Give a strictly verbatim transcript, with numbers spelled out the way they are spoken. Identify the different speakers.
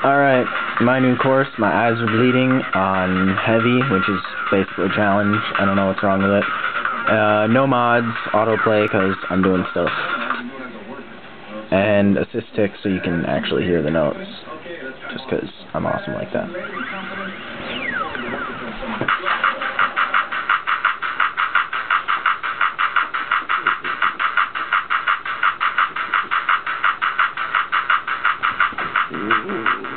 Speaker 1: Alright, my new course, my eyes are bleeding on heavy, which is basically a challenge. I don't know what's wrong with it. Uh, no mods, autoplay, because I'm doing stuff. And assist tick so you can actually hear the notes. Just because I'm awesome like that. Ooh.